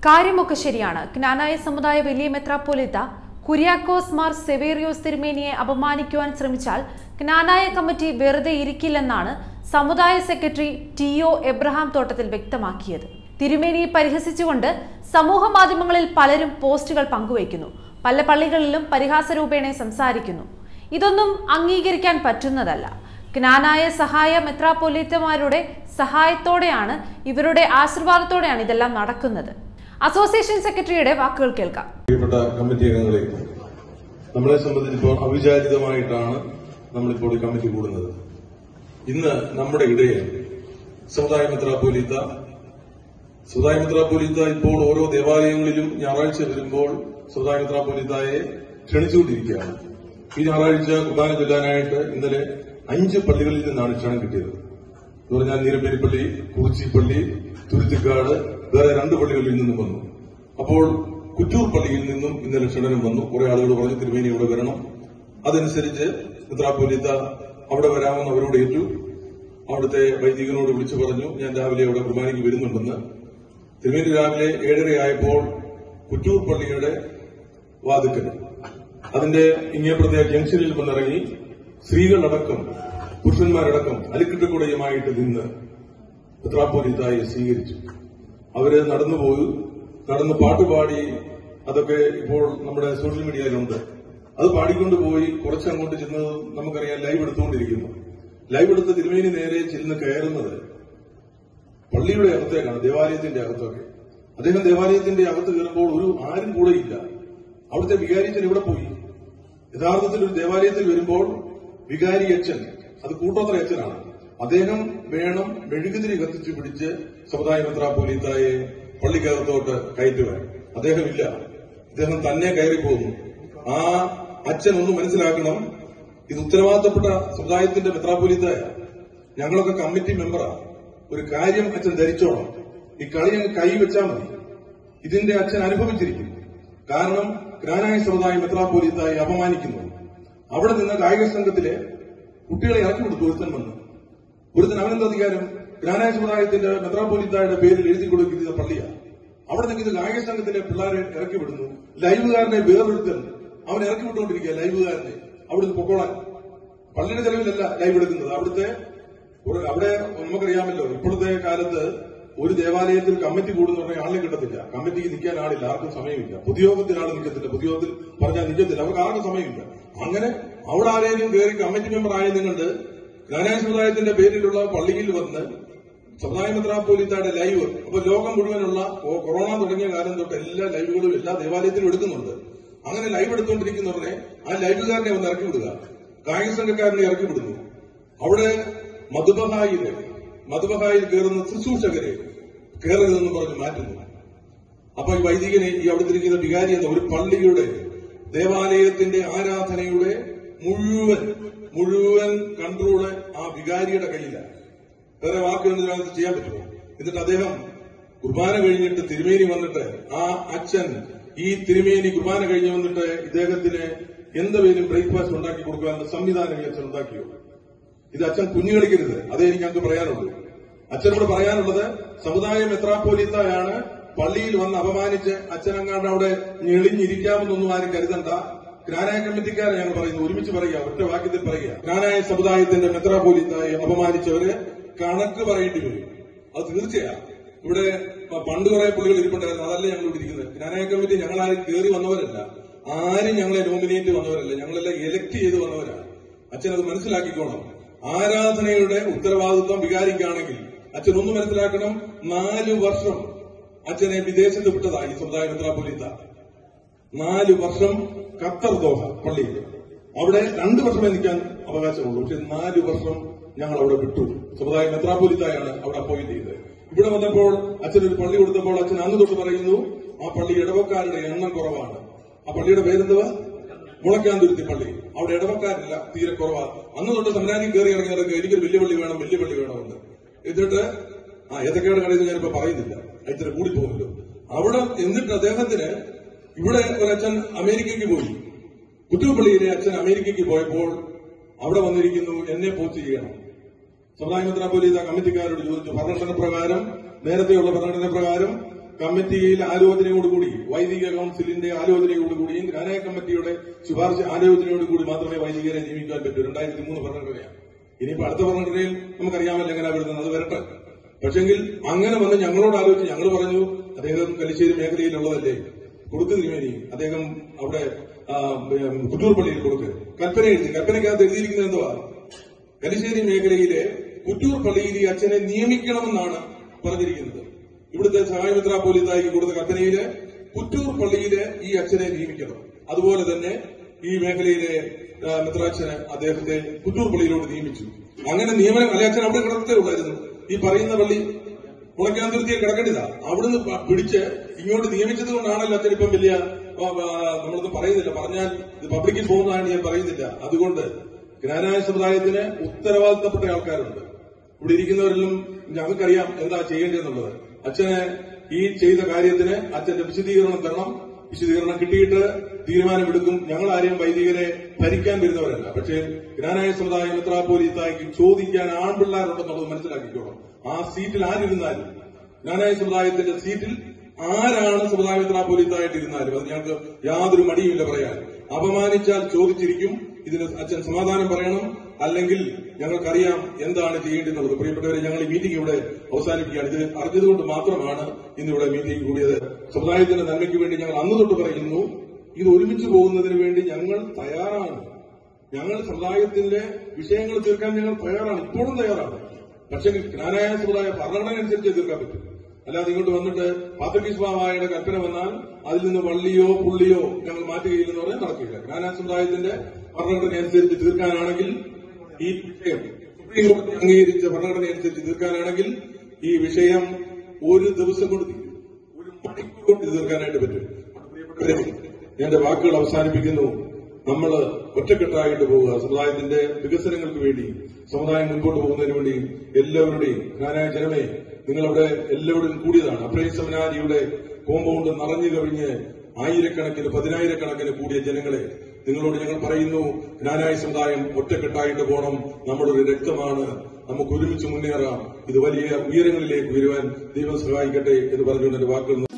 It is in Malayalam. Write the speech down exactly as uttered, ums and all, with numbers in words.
കാര്യമൊക്കെ ശരിയാണ്. ക്നാനായ സമുദായ വലിയ മെത്രാപ്പോലിത്ത കുര്യാക്കോസ് മാർ സെവേറിയോസ് തിരുമേനിയെ അപമാനിക്കുവാൻ ശ്രമിച്ചാൽ ക്നാനായ കമ്മിറ്റി വെറുതെ ഇരിക്കില്ലെന്നാണ് സമുദായ സെക്രട്ടറി ടി ഒ എബ്രഹാം തോട്ടത്തിൽ വ്യക്തമാക്കിയത്. തിരുമേനിയെ പരിഹസിച്ചുകൊണ്ട് സമൂഹ മാധ്യമങ്ങളിൽ പലരും പോസ്റ്റുകൾ പങ്കുവയ്ക്കുന്നു. പല പള്ളികളിലും പരിഹാസരൂപേണ സംസാരിക്കുന്നു. ഇതൊന്നും അംഗീകരിക്കാൻ പറ്റുന്നതല്ല. ക്നാനായ സഹായ മെത്രാപ്പൊലീത്തമാരുടെ സഹായത്തോടെയാണ്, ഇവരുടെ ആശീർവാദത്തോടെയാണ് ഇതെല്ലാം നടക്കുന്നത്. അസോസിയേഷൻ സെക്രട്ടറിയുടെ വാക്കുകൾ കേൾക്കാം. പ്രിയപ്പെട്ട കമ്മിറ്റി അംഗങ്ങളെ, നമ്മളെ സംബന്ധിച്ചിപ്പോൾ അവിചാരിതമായിട്ടാണ് നമ്മളിപ്പോൾ കമ്മിറ്റി കൂടുന്നത്. ഇന്ന് നമ്മുടെ ഇടയിൽ സമുദായ മെത്രാപ്പൊലീത്ത സമുദായ മെത്രാപ്പൊലീത്ത ഇപ്പോൾ ഓരോ ദേവാലയങ്ങളിലും ഞായറാഴ്ച വരുമ്പോൾ സമുദായ മെത്രാപ്പൊലീത്തയെ ക്ഷണിച്ചുകൊണ്ടിരിക്കുകയാണ്. ഈ ഞായറാഴ്ച കുർബാന ചൊല്ലാനായിട്ട് ഇന്നലെ അഞ്ച് പള്ളികളിൽ നിന്നാണ് ക്ഷണം കിട്ടിയത്. എന്ന് പറഞ്ഞാൽ നീലപ്പേരിപ്പള്ളി, കുറിച്ചിപ്പള്ളി, തുരുത്തിക്കാട്, വേറെ രണ്ട് പള്ളികളിൽ നിന്നും വന്നു. അപ്പോൾ കുറ്റൂർ പള്ളിയിൽ നിന്നും ഇന്നലെ ക്ഷണം വന്നു. കുറെ ആളുകൾ പറഞ്ഞു തിരുമേനി ഇവിടെ വരണം. അതനുസരിച്ച് മെത്രാപ്പൊലീത്ത അവിടെ വരാമെന്ന് അവരോട് ഏറ്റു. അവിടുത്തെ വൈദികനോട് വിളിച്ചു പറഞ്ഞു, ഞാൻ രാവിലെ അവിടെ കുർബാനയ്ക്ക് വരുന്നുണ്ടെന്ന്. തിരുമേനി രാവിലെ ഏഴരയായപ്പോൾ കുറ്റൂർ പള്ളിയുടെ വാതിക്കൽ അതിന്റെ ഇങ്ങേപ്പുറത്തെ ജംഗ്ഷനിൽ വന്നിറങ്ങി സ്ത്രീകളടക്കം പുരുഷന്മാരടക്കം അലിക്കിട്ടുകൂടയുമായിട്ട് നിന്ന് മെത്രാപ്പൊലീത്തയെ സ്വീകരിച്ചു. അവര് നടന്നുപോയി, നടന്ന് പാട്ടുപാടി. അതൊക്കെ ഇപ്പോൾ നമ്മുടെ സോഷ്യൽ മീഡിയയിലുണ്ട്. അത് പാടിക്കൊണ്ടുപോയി കുറച്ച് അങ്ങോട്ട് ചെന്ന് നമുക്കറിയാം ലൈവ് എടുത്തുകൊണ്ടിരിക്കുന്നു. ലൈവ് എടുത്ത തിരുമേനി നേരെ ചെന്ന് കയറുന്നത് പള്ളിയുടെ അകത്തേക്കാണ്, ദേവാലയത്തിന്റെ അകത്തൊക്കെ. അദ്ദേഹം ദേവാലയത്തിന്റെ അകത്ത് കയറുമ്പോൾ ഒരു ആരും കൂടെയില്ല. അവിടുത്തെ വികാരിയച്ഛൻ ഇവിടെ പോയി. യഥാർത്ഥത്തിൽ ഒരു ദേവാലയത്തിൽ വരുമ്പോൾ വികാരി അച്ഛൻ, അത് കൂട്ടോത്ര അച്ഛനാണ്, അദ്ദേഹം വേണം മെഴുകുതിരി കത്തിച്ചു പിടിച്ച് സമുദായ മെത്രാപ്പൊലീത്തയെ പള്ളിക്കകത്തോട്ട് കയറ്റുവാൻ. അദ്ദേഹമില്ല, അദ്ദേഹം തന്നെ കയറിപ്പോകുന്നു. ആ അച്ഛൻ ഒന്ന് മനസ്സിലാക്കണം, ഇത് ഉത്തരവാദിത്തപ്പെട്ട സമുദായത്തിന്റെ മെത്രാപ്പൊലീത്തയ. ഞങ്ങളൊക്കെ കമ്മിറ്റി മെമ്പറാ. ഒരു കാര്യം അച്ഛൻ ധരിച്ചോണം, ഈ കളി അങ്ങ് കൈവച്ചാൽ മതി. ഇതിന്റെ അച്ഛൻ അനുഭവിച്ചിരിക്കും. കാരണം ക്നാനായ സമുദായ മെത്രാപ്പൊലീത്തയെ അപമാനിക്കുന്നു. അവിടെ നിന്ന് കായിക സംഘത്തിലെ കുട്ടികളെ ഇറക്കി വിടുത്തു. ഒരുത്തൻ വന്ന് ഒരുത്തൻ അവനെന്ത് അധികാരം? ക്നാനായ സമുദായത്തിന്റെ മെത്രാപ്പൊലീത്തയുടെ പേരിൽ എഴുതി കൊടുക്കുന്ന പള്ളിയാണ്. അവിടെ നിൽക്കുന്ന കായിക സംഘത്തിലെ പിള്ളേരെ ഇറക്കി വിടുന്നു. ലൈവുകാരനെ വേറൊരുത്തൻ അവൻ ഇറക്കി വിട്ടുകൊണ്ടിരിക്കുക. ലൈവുകാരനെ അവിടുന്ന് പൊക്കോളാൻ. പള്ളിയുടെ ചെലവിലല്ല ലൈവ് എടുക്കുന്നത്. അവിടുത്തെ അവിടെ നമുക്കറിയാമല്ലോ, ഇപ്പോഴത്തെ കാലത്ത് ഒരു ദേവാലയത്തിൽ കമ്മിറ്റി കൂടുന്ന പറഞ്ഞാൽ ആളെ കിട്ടത്തില്ല. കമ്മിറ്റിക്ക് നിൽക്കാൻ ആളില്ല, ആർക്കും സമയമില്ല. പൊതുയോഗത്തിൽ ആൾ നിൽക്കത്തില്ല, പൊതുയോഗത്തിൽ പറഞ്ഞാൽ നിൽക്കത്തില്ല, അവർക്ക് ആർക്കും സമയമില്ല. അങ്ങനെ അവിടെ ആരെങ്കിലും കയറി കമ്മിറ്റി മെമ്പർ ആയത് കണ്ട് ക്നാനായ സമുദായത്തിന്റെ പേരിലുള്ള പള്ളിയിൽ വന്ന് സമുദായ മെത്രാപ്പൊലീത്തയുടെ ലൈവ്, അപ്പൊ ലോകം മുഴുവനുള്ള കൊറോണ തുടങ്ങിയ കാലം തൊട്ട് എല്ലാ ലൈവുകളും എല്ലാ ദേവാലയത്തിലും എടുക്കുന്നുണ്ട്. അങ്ങനെ ലൈവ് എടുത്തുകൊണ്ടിരിക്കുന്നവരെ ആ ലൈവുകാരനെ ഒന്ന് ഇറക്കി വിടുക, കായിക സംഘക്കാരനെ ഇറക്കി വിടുന്നു. അവിടെ മധുബഹായില് മധുബഹായിൽ കയറുന്ന ശുശ്രൂഷകരെ കയറരുതെന്ന് പറഞ്ഞ് മാറ്റുന്നു. അപ്പൊ ഈ വൈദികനെ, ഈ അവിടെ തിരിക്കുന്ന വികാരി എന്ന ഒരു പള്ളിയുടെ ദേവാലയത്തിന്റെ ആരാധനയുടെ മുഴുവൻ മുഴുവൻ കൺട്രോള് ആ വികാരിയുടെ കയ്യിലാണ്. വേറെ വാക്കുകളിൽ അത് ചെയ്യാൻ പറ്റുമോ? എന്നിട്ട് അദ്ദേഹം കുർബാന കഴിഞ്ഞിട്ട് തിരുമേനി വന്നിട്ട് ആ അച്ഛൻ ഈ തിരുമേനി കുർബാന കഴിഞ്ഞ് വന്നിട്ട് ഇദ്ദേഹത്തിന് എന്തെങ്കിലും ബ്രേക്ക്ഫാസ്റ്റ് ഉണ്ടാക്കി കൊടുക്കാനുള്ള സംവിധാനം ഈ അച്ഛൻ ഉണ്ടാക്കിയോ? ഇത് അച്ഛൻ കുഞ്ഞുകളിക്കരുത്. അതേ എനിക്ക് ഞങ്ങൾക്ക് പറയാനുള്ളൂ. അച്ഛനോട് പറയാനുള്ളത്, സമുദായ മെത്രാപ്പൊലീത്തയാണ് പള്ളിയിൽ വന്ന് അപമാനിച്ച് അച്ഛനങ്ങാണ്ട് അവിടെ ഞെളിഞ്ഞിരിക്കാമെന്നൊന്നും ആരും കരുതണ്ട. ക്നാനായ കമ്മിറ്റിക്കാരെ ഞങ്ങൾ പറയുന്നു, ഒരുമിച്ച് പറയുക, ഒറ്റ വാക്യത്തിൽ പറയുക. ക്നാനായ സമുദായത്തിന്റെ മെത്രാപ്പൊലീത്തയെ അപമാനിച്ചവര് കണക്ക് പറയേണ്ടി വരും. അത് തീർച്ചയാണ്. ഇവിടെ പണ്ട് കുറെ പുള്ളികൾ ഇരിപ്പുണ്ടായിരുന്നു, അതല്ല ഞങ്ങൾ ഇവിടെ ഇരിക്കുന്നത്. ക്നാനായ കമ്മിറ്റി ഞങ്ങളാരും കയറി വന്നവരല്ല, ആരും ഞങ്ങളെ നോമിനേറ്റ് വന്നവരല്ല, ഞങ്ങളെല്ലാം എലക്ട് ചെയ്ത് വന്നവരാണ്. അച്ഛൻ അത് മനസ്സിലാക്കിക്കോണം. ആരാധനയുടെ ഉത്തരവാദിത്വം വികാരിക്കാണെങ്കിൽ അച്ഛൻ ഒന്ന് മനസ്സിലാക്കണം, നാലു വർഷം അച്ഛനെ വിദേശത്ത് വിട്ടതായി സമുദായ മെത്രാപ്പൊലീത്ത. നാലു വർഷം ഖത്തർ ദോഹ പള്ളിയിൽ, അവിടെ രണ്ടു വർഷമേ നിൽക്കാൻ അവകാശമുള്ളൂ. പക്ഷെ നാലു വർഷം ഞങ്ങൾ അവിടെ വിട്ടു. സമുദായ മെത്രാപ്പൊലീത്തയാണ് അവിടെ അപ്പോയിന്റ് ചെയ്തത്. ഇവിടെ വന്നപ്പോൾ അച്ഛൻ ഒരു പള്ളി കൊടുത്തപ്പോൾ അച്ഛൻ അന്ന് തൊട്ട് പറയുന്നു, ആ പള്ളി ഇടവക്കാരുടെ എണ്ണം കുറവാണ്. ആ പള്ളിയുടെ പേരെന്തുവാ? മുളക്കാന്തുരുത്തി പള്ളി. അവിടെ ഇടവക്കാരില്ല, തീരെ കുറവാണ്. അന്ന് തൊട്ട് സമരാനി കയറി ഇറങ്ങിയവർക്ക് എനിക്കൊരു വലിയ പള്ളി വേണം, വലിയ പള്ളി വേണമെന്ന്. എന്നിട്ട് ആ ഏതൊക്കെയാണ് കടയിൽ ഞാനിപ്പോ പറയുന്നില്ല, ഇത്ര കൂടി പോകുമല്ലോ. അവിടെ എന്നിട്ട് അദ്ദേഹത്തിന് ഇവിടെ ഒരച്ഛൻ അമേരിക്കയ്ക്ക് പോയി. കുറ്റുപള്ളിയിലെ അച്ഛൻ അമേരിക്കയ്ക്ക് പോയപ്പോൾ അവിടെ വന്നിരിക്കുന്നു, എന്നെ പോസ്റ്റ് ചെയ്യണം. സമുദായ മെത്രാപ്പൊലീത്ത കമ്മിറ്റിക്കാരോട് ചോദിച്ചു, ഭരണഘടന പ്രകാരം, നേരത്തെയുള്ള ഭരണഘടന പ്രകാരം കമ്മിറ്റിയിൽ ആലോചനയോടുകൂടി വൈദിക കൌൺസിലിന്റെ ആലോചനയോടുകൂടിയും ജ്ഞാനായ കമ്മിറ്റിയുടെ ശുപാർശ ആലോചനയോടുകൂടി മാത്രമേ വൈദികരെ നിയമിക്കാൻ പറ്റൂ. രണ്ടായിരത്തി മൂന്ന് ഭരണഘടനയാണ്. ഇനിയിപ്പോ അടുത്ത ഭരണഘടനയിൽ നമുക്കറിയാമല്ലോ എങ്ങനെ വരുന്നത്, അത് വരട്ടെ. പക്ഷെങ്കിൽ അങ്ങനെ വന്ന് ഞങ്ങളോട് ആലോചിച്ച് ഞങ്ങൾ പറഞ്ഞു, അദ്ദേഹം കല്ലിശ്ശേരി മേഖലയിലുള്ളതല്ലേ, കൊടുക്ക് തിരുമേനി, അദ്ദേഹം അവിടെ കുറ്റൂർ പള്ളിയിൽ കൊടുക്ക്. കൽപ്പന എഴുതി. കൽപ്പനയ്ക്കകത്ത് എഴുതിയിരിക്കുന്നത് എന്തുവാ? കല്ലിശ്ശേരി മേഖലയിലെ കുറ്റൂർ പള്ളിയിൽ ഈ അച്ഛനെ നിയമിക്കണമെന്നാണ് പറഞ്ഞിരിക്കുന്നത്. ഇവിടുത്തെ സഹായ മെത്രാപ്പോലീത്തായ്ക്ക് കൊടുത്ത കൽപ്പനയില് കുറ്റൂർ പള്ളിയിലെ ഈ അച്ഛനെ നിയമിക്കണം. അതുപോലെ തന്നെ ഈ മേഖലയിലെ മെത്രാച്ഛന് അദ്ദേഹത്തെ കുറ്റൂർ പള്ളിയിലോട്ട് നിയമിച്ചു. അങ്ങനെ നിയമനം അല്ലെ അച്ഛൻ അവിടെ കിടക്കത്തേ ഉള്ളായിരുന്നു. ഈ പറയുന്ന പള്ളി മുളയ്ക്കാന്തിരുത്തിയിൽ കിടക്കേണ്ടതാ. അവിടുന്ന് പിടിച്ച് ഇങ്ങോട്ട് നിയമിച്ചത് കൊണ്ടാണല്ലോ അച്ഛൻ ഇപ്പം വലിയ നമ്മളൊന്നും പറയുന്നില്ല. പറഞ്ഞാൽ ഇത് പബ്ലിക്കിൽ പോകുന്നതാണ് ഞാൻ പറയുന്നില്ല. അതുകൊണ്ട് ജ്ഞാനായ സമുദായത്തിന് ഉത്തരവാദിത്തപ്പെട്ട ആൾക്കാരുണ്ട്. ഇവിടെ ഇരിക്കുന്നവരിലും ഞങ്ങൾക്കറിയാം എന്താ ചെയ്യേണ്ടതെന്നുള്ളത്. അച്ഛന് ഈ ചെയ്ത കാര്യത്തിന് അച്ഛന്റെ വിശദീകരണം തരണം. വിശദീകരണം കിട്ടിയിട്ട് തീരുമാനമെടുക്കും. ഞങ്ങൾ ആരെയും വൈദികരെ ഭരിക്കാൻ വരുന്നവരല്ല. പക്ഷേ ജ്ഞാനായ സമുദായം മെത്രാപ്പോലീത്തായ്ക്ക് ചോദിക്കാൻ ആൺപിള്ളേരുണ്ടെന്നുള്ളത് മനസ്സിലാക്കിക്കോളാം. ആ സീറ്റിൽ ആരിരുന്നാലും, ജ്ഞാനായ സമുദായത്തിന്റെ സീറ്റിൽ ആരാണ് സമുദായ മെത്രാപ്പോലീത്തായിട്ടിരുന്നാലും അത് ഞങ്ങൾക്ക് യാതൊരു മടിയുമില്ല പറയാൻ. അപമാനിച്ചാൽ ചോദിച്ചിരിക്കും. ഇതിന് അച്ഛൻ സമാധാനം പറയണം. അല്ലെങ്കിൽ ഞങ്ങൾക്കറിയാം എന്താണ് ചെയ്യേണ്ടതെന്നുള്ളത്. പ്രിയപ്പെട്ടവരെ, ഞങ്ങൾ ഈ മീറ്റിംഗ് ഇവിടെ അവസാനിപ്പിക്കുകയാണ്. ഇത് അറിഞ്ഞതുകൊണ്ട് മാത്രമാണ് ഇന്നിവിടെ മീറ്റിംഗ് കൂടിയത്. സമുദായത്തിന്റെ നന്മയ്ക്ക് വേണ്ടി ഞങ്ങൾ അന്ന് തൊട്ട് പറയുന്നു, ഇത് ഒരുമിച്ച് പോകുന്നതിന് വേണ്ടി ഞങ്ങൾ തയ്യാറാണ്. ഞങ്ങൾ സമുദായത്തിന്റെ വിഷയങ്ങൾ തീർക്കാൻ ഞങ്ങൾ തയ്യാറാണ്, ഇപ്പോഴും തയ്യാറാണ്. പക്ഷേ ജ്ഞാനായ സമുദായ ഭരണഘടന അനുസരിച്ച് തീർക്കാൻ പറ്റും. അല്ലാതെ ഇങ്ങോട്ട് വന്നിട്ട് പാത്രകീസ്വാമായുടെ കൽപ്പന വന്നാൽ അതിൽ നിന്ന് വള്ളിയോ പുള്ളിയോ ഞങ്ങൾ മാറ്റുകയില്ലെന്ന് പറഞ്ഞാൽ നടക്കില്ല. ജ്ഞാനായ സമുദായത്തിന്റെ ഭരണഘടന അനുസരിച്ച് തീർക്കാനാണെങ്കിൽ, ഈ വിഷയം സുപ്രീം കോടതി അംഗീകരിച്ച ഭരണഘടന അനുസരിച്ച് തീർക്കാനാണെങ്കിൽ ഈ വിഷയം ഒരു ദിവസം കൊണ്ട് തീരും, ഒരു മണിക്കൂർ കൊണ്ട് തീർക്കാനായിട്ട് പറ്റും. പ്രിയപ്പെട്ടവരെ, ഞാൻ എന്റെ വാക്കുകൾ അവസാനിപ്പിക്കുന്നു. നമ്മൾ ഒറ്റക്കെട്ടായിട്ട് പോവുക. സമുദായത്തിന്റെ വികസനങ്ങൾക്ക് വേണ്ടി, സമുദായം മുൻപോട്ട് പോകുന്നതിന് വേണ്ടി എല്ലാവരുടെയും ജ്ഞാനായ ജനമേ, നിങ്ങളവിടെ എല്ലാവരും കൂടിയതാണ്. അപ്രൈ സെമിനാരിയുടെ കോമ്പൗണ്ട് നിറഞ്ഞു കവിഞ്ഞ് ആയിരക്കണക്കിന് പതിനായിരക്കണക്കിന് കൂടിയ ജനങ്ങളെ നിങ്ങളോട് ഞങ്ങൾ പറയുന്നു, ജ്ഞാനായ സമുദായം ഒറ്റക്കെട്ടായിട്ട് പോകണം. നമ്മുടെ ഒരു രക്തമാണ്, നമുക്ക് ഒരുമിച്ച് മുന്നേറാം. ഇത് വലിയ ഉയരങ്ങളിലേക്ക് ഉയരുവാൻ ദൈവം സഹായിക്കട്ടെ എന്ന് പറഞ്ഞുകൊണ്ട് എന്റെ വാക്കുകൾ